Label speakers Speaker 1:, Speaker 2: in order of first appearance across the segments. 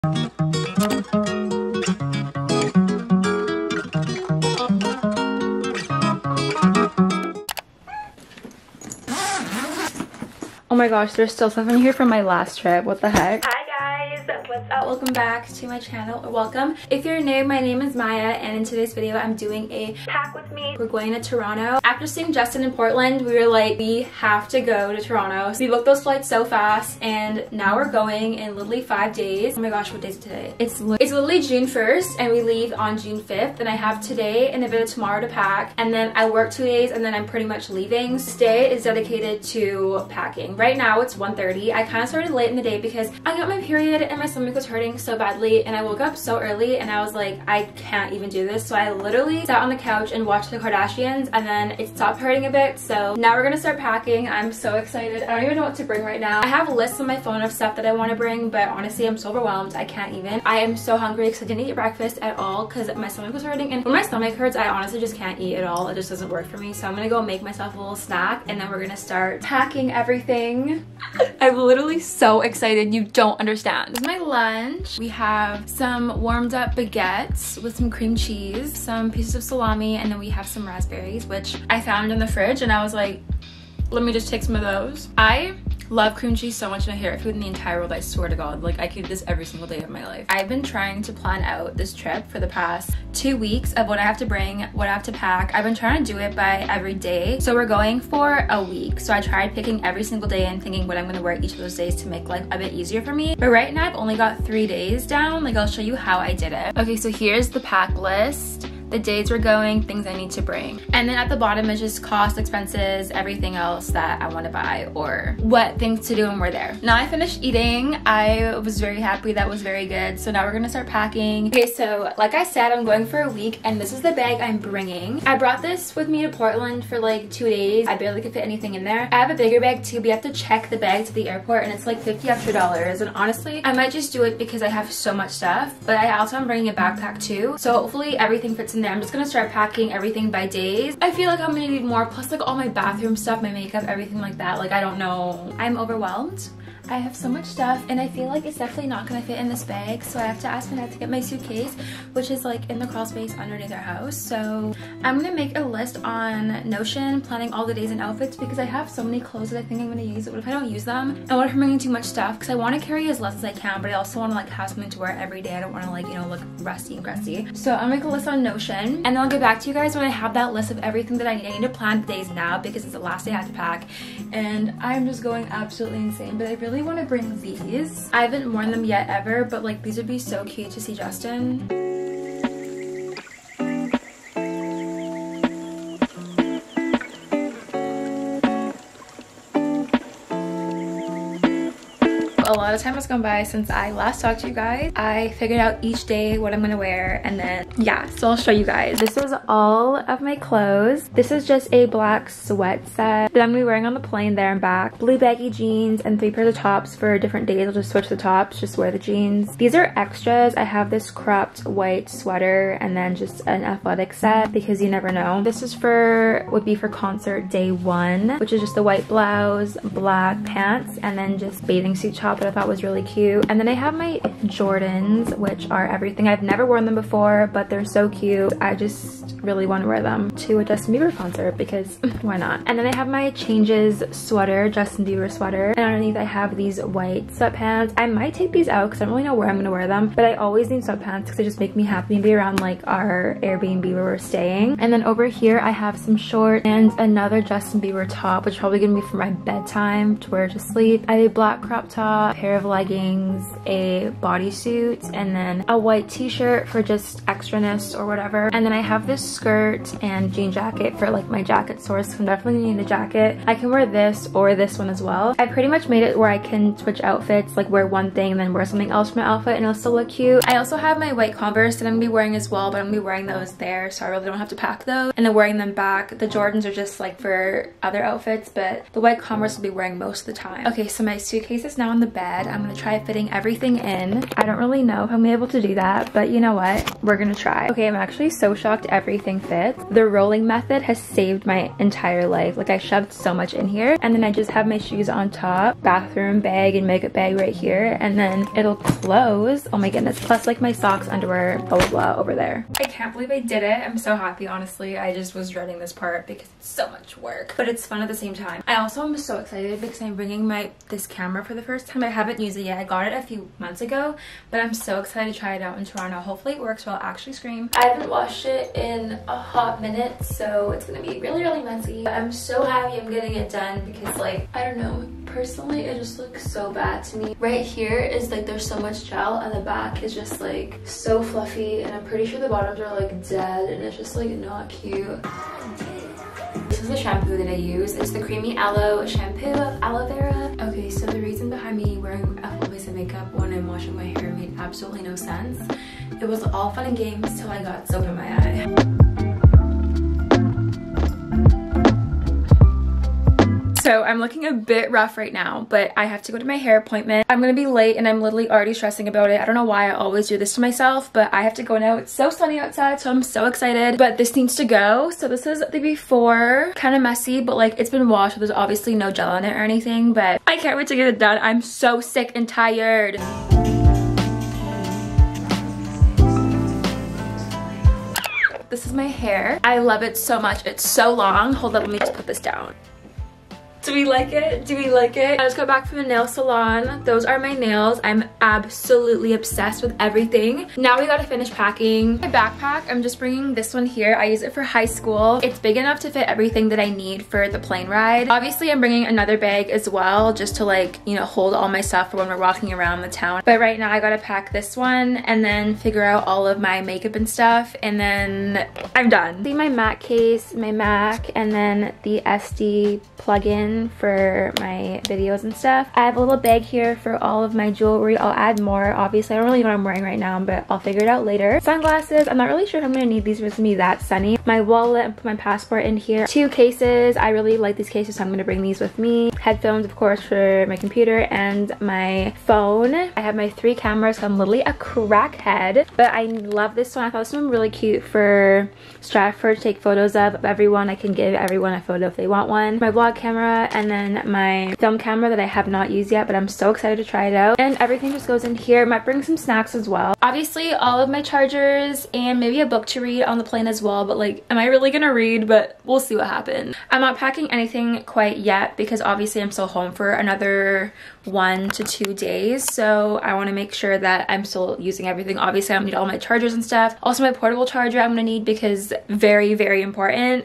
Speaker 1: Oh my gosh, there's still something here from my last trip. What the heck? Hi guys, what's up? Welcome back to my channel, or welcome. If you're new, my name is Maya, and in today's video, I'm doing a pack with me. We're going to Toronto. After seeing Justin in Portland, we were like, we have to go to Toronto. So we booked those flights so fast, and now we're going in literally 5 days. Oh my gosh, what day is it today? It's literally June 1st, and we leave on June 5th, and I have today and a bit of tomorrow to pack, and then I work 2 days, and then I'm pretty much leaving. This day is dedicated to packing. Right now, it's 1:30. I kind of started late in the day because I got my period and my stomach was hurting so badly, and I woke up so early and I was like, I can't even do this. So I literally sat on the couch and watched the Kardashians, and then it stopped hurting a bit. So now we're gonna start packing. I'm so excited. I don't even know what to bring right now. I have lists on my phone of stuff that I want to bring, but honestly, I'm so overwhelmed. I can't even. I am so hungry because I didn't eat breakfast at all because my stomach was hurting, and when my stomach hurts, I honestly just can't eat at all. It just doesn't work for me. So I'm gonna go make myself a little snack, and then we're gonna start packing everything. I'm literally so excited, you don't understand. This is my lunch. We have some warmed up baguettes with some cream cheese, some pieces of salami, and then we have some raspberries, which I found in the fridge, and I was like, let me just take some of those. I love cream cheese so much, and my favorite food in the entire world. I swear to God, like I could eat this every single day of my life. I've been trying to plan out this trip for the past 2 weeks of what I have to bring, what I have to pack. I've been trying to do it by every day. So we're going for a week. So I tried picking every single day and thinking what I'm gonna wear each of those days to make life a bit easier for me. But right now I've only got 3 days down. Like I'll show you how I did it. Okay, so here's the pack list. The days we're going, things I need to bring. And then at the bottom is just cost, expenses, everything else that I want to buy or what things to do when we're there. Now I finished eating. I was very happy. That was very good. So now we're gonna start packing. Okay, so like I said, I'm going for a week, and this is the bag I'm bringing. I brought this with me to Portland for like 2 days. I barely could fit anything in there. I have a bigger bag too. We have to check the bags at the airport, and it's like $50 extra. And honestly, I might just do it because I have so much stuff, but I also am bringing a backpack too. So hopefully everything fits in there. I'm just gonna start packing everything by days. I feel like I'm gonna need more, plus like all my bathroom stuff, my makeup, everything like that. Like I don't know. I'm overwhelmed. I have so much stuff, and I feel like it's definitely not gonna fit in this bag, so I have to ask my dad to get my suitcase, which is like in the crawl space underneath our house. So I'm gonna make a list on Notion, planning all the days and outfits, because I have so many clothes that I think I'm gonna use. What if I don't use them? And what if I'm bringing too much stuff? Because I want to carry as less as I can, but I also want to like have something to wear every day. I don't want to like, you know, look rusty and crusty. So I'll make a list on Notion, and then I'll get back to you guys when I have that list of everything that I need. I need to plan the days now because it's the last day I have to pack, and I'm just going absolutely insane. But I really want to bring these. I haven't worn them yet ever, but like these would be so cute to see Justin. A lot of time has gone by since I last talked to you guys. I figured out each day what I'm gonna wear, and then yeah, so I'll show you guys. This is all of my clothes. This is just a black sweat set that I'm gonna be wearing on the plane there and back. Blue baggy jeans and 3 pairs of tops for different days. I'll just switch the tops, just wear the jeans. These are extras. I have this cropped white sweater and then just an athletic set because you never know. This is would be for concert day 1, which is just the white blouse, black pants, and then just bathing suit top that I thought was really cute. And then I have my Jordans, which are everything. I've never worn them before, but they're so cute. I just really want to wear them to a Justin Bieber concert because why not? And then I have my Changes sweater, Justin Bieber sweater. And underneath I have these white sweatpants. I might take these out because I don't really know where I'm going to wear them, but I always need sweatpants because they just make me happy and be around like our Airbnb where we're staying. And then over here I have some shorts and another Justin Bieber top, which is probably going to be for my bedtime to wear to sleep. I have a black crop top, a pair of leggings, a bodysuit, and then a white t-shirt for just extraness or whatever. And then I have this skirt and jean jacket for like my jacket source. I'm definitely gonna need a jacket. I can wear this or this one as well. I pretty much made it where I can switch outfits, like wear one thing and then wear something else from my outfit and it'll still look cute. I also have my white Converse that I'm gonna be wearing as well, but I'm gonna be wearing those there, so I really don't have to pack those. And then wearing them back. The Jordans are just like for other outfits, but the white Converse will be wearing most of the time. Okay, so my suitcase is now in the bag. bed. I'm gonna try fitting everything in. I don't really know if I'm able to do that, but you know what? We're gonna try. Okay, I'm actually so shocked everything fits. The rolling method has saved my entire life. Like I shoved so much in here, and then I just have my shoes on top, bathroom bag and makeup bag right here, and then it'll close. Oh my goodness. Plus like my socks, underwear, blah blah blah over there. I can't believe I did it. I'm so happy, honestly. I just was dreading this part because it's so much work, but it's fun at the same time. I also am so excited because I'm bringing this camera for the first time. I haven't used it yet. I got it a few months ago, but I'm so excited to try it out in Toronto. Hopefully it works, so I'll actually scream. I haven't washed it in a hot minute, so it's gonna be really, really messy. But I'm so happy I'm getting it done because, like, I don't know, personally it just looks so bad to me. Right here is like there's so much gel, and the back is just like so fluffy, and I'm pretty sure the bottoms are like dead, and it's just like not cute. This is the shampoo that I use. It's the Creamy Aloe shampoo of aloe vera. Okay, so the reason behind me wearing a full face of makeup when I'm washing my hair made absolutely no sense. It was all fun and games till I got soap in my eye. So I'm looking a bit rough right now, but I have to go to my hair appointment. I'm gonna be late and I'm literally already stressing about it. I don't know why I always do this to myself, but I have to go now. It's so sunny outside, so I'm so excited. But this needs to go. So this is the before. Kind of messy, but like it's been washed, so there's obviously no gel in it or anything, but I can't wait to get it done. I'm so sick and tired. This is my hair. I love it so much. It's so long. Hold up, let me just put this down. Do we like it? Do we like it? I just got back from the nail salon. Those are my nails. I'm absolutely obsessed with everything. Now we gotta finish packing. My backpack, I'm just bringing this one here. I use it for high school. It's big enough to fit everything that I need for the plane ride. Obviously, I'm bringing another bag as well, just to like, you know, hold all my stuff for when we're walking around the town. But right now I gotta pack this one and then figure out all of my makeup and stuff, and then I'm done. See my Mac case, my Mac, and then the SD plug-in for my videos and stuff. I have a little bag here for all of my jewelry. I'll add more. Obviously, I don't really know what I'm wearing right now, but I'll figure it out later. Sunglasses. I'm not really sure if I'm gonna need these. It's gonna be that sunny. My wallet, and put my passport in here. 2 cases. I really like these cases, so I'm gonna bring these with me. Headphones, of course, for my computer and my phone. I have my 3 cameras, so I'm literally a crackhead, but I love this one. I thought this one was really cute for Stratford to take photos of everyone. I can give everyone a photo if they want one. My vlog camera, and then my film camera that I have not used yet, but I'm so excited to try it out. And everything just goes in here. Might bring some snacks as well. Obviously, all of my chargers and maybe a book to read on the plane as well, but like, am I really gonna read? But we'll see what happens. I'm not packing anything quite yet because obviously I'm still home for another 1 to 2 days, so I want to make sure that I'm still using everything. Obviously, I don't need all my chargers and stuff. Also, my portable charger I'm gonna need because very, very important.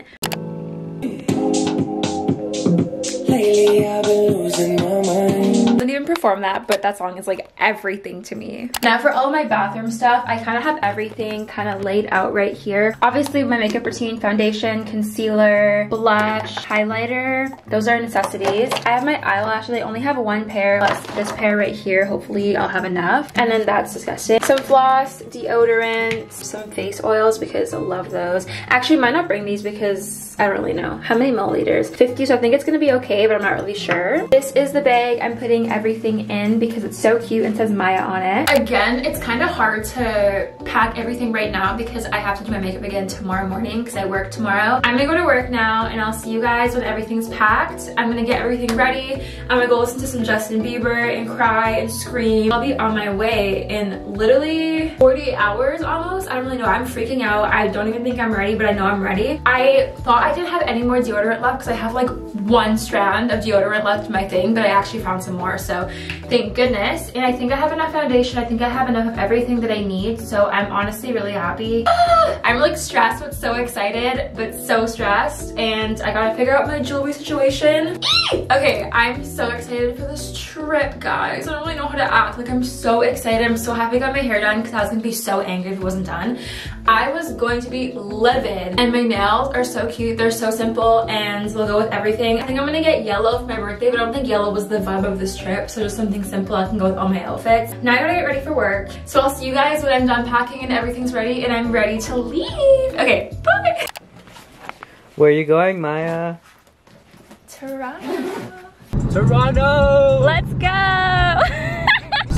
Speaker 1: Lately, I've been losing my mind. I didn't even perform that, but that song is like everything to me. Now for all my bathroom stuff, I kind of have everything kind of laid out right here. Obviously, my makeup routine, foundation, concealer, blush, highlighter, those are necessities. I have my eyelashes. I only have 1 pair, plus this pair right here. Hopefully, I'll have enough. And then that's disgusting. Some floss, deodorant, some face oils because I love those. Actually, I might not bring these because I don't really know. How many milliliters? 50, so I think it's gonna be okay, but I'm not really sure. This is the bag I'm putting everything in because it's so cute and says Maya on it. Again, it's kind of hard to pack everything right now because I have to do my makeup again tomorrow morning because I work tomorrow. I'm gonna go to work now and I'll see you guys when everything's packed. I'm gonna get everything ready. I'm gonna go listen to some Justin Bieber and cry and scream. I'll be on my way in literally 48 hours almost. I don't really know. I'm freaking out. I don't even think I'm ready, but I know I'm ready. I thought I didn't have any more deodorant left because I have like 1 strand of deodorant left in my thing, but I actually found some more, so thank goodness. And I think I have enough foundation. I think I have enough of everything that I need, so I'm honestly really happy. I'm like stressed but so excited, but so stressed, and I gotta figure out my jewelry situation. Okay, I'm so excited for this trip, guys. I don't really know how to act. Like, I'm so excited. I'm so happy I got my hair done because I was gonna be so angry if it wasn't done. I was going to be livid, and my nails are so cute. They're so simple and they'll go with everything. I think I'm gonna get yellow for my birthday, but I don't think yellow was the vibe of this trip, so just something simple I can go with all my outfits. Now I gotta get ready for work, so I'll see you guys when I'm done packing and everything's ready and I'm ready to leave. Okay, bye!
Speaker 2: Where are you going, Maya?
Speaker 1: Toronto.
Speaker 2: Toronto!
Speaker 1: Let's go!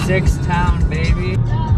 Speaker 2: 6 town, baby.